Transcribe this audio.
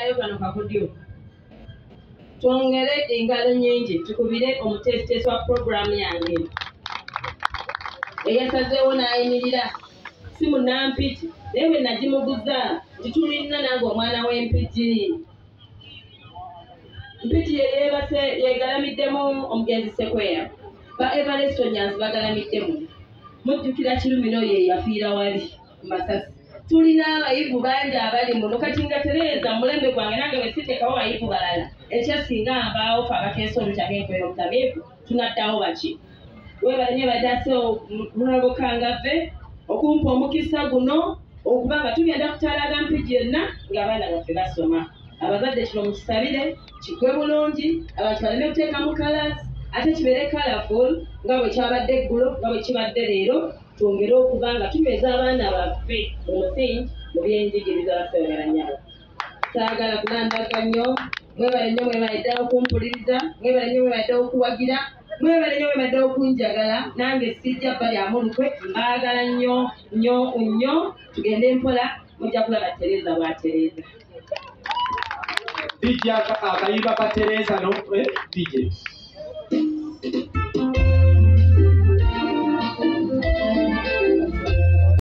tuweerayo kano kakodyo twongere engalo nnyingi tukubire omutesitesi wa puroguramu yange eyasazeewo n'ayimirira si munnampiki naye bwe nagimuguza nti tulina nange omwana w'empiki mpiki yeyeebase yegalamiddemu omugenzi Sekweya ba Everestonians bagalamiddemu mujjukira Kirumiro ye yafiira wali Masasi tulina abayivu bangi abali muno kati nga Tereza mulembe gwange nange bwe siteekawo bayivu balala ekyasinga mbaawo fe abakeesa olutage enkwera omutamiivu tunaddawo baki webale nnyo baddaase Honorable Kangaave okumpa omukisa guno okuba nga tugenda kutaalaga mpigi yenna ng'abaana baffe basoma abazadde kino mukisabire kigwe bulungi abantu baleme kuteekamu kalasi ate kibeere colorful nga bwe kyabadde eggulo nga bwe kibadde leero twongere okuba nga tunyweza abaana baffe omusingi mu byenjigiriza basoomera nnyabo saagala kunandaga nnyo mwebale nnyo mwebale ddala okumpuliriza mwebale nnyo mwebale ddala okuwagira mwebale nnyo mwebale ddala okunjagala nange sijja balyamu lukwe mbaagala nnyo nnyo nnyo tugende mpola mujja kulaba Tereza bw'atereza DJ akayimba ka Tereza no DJ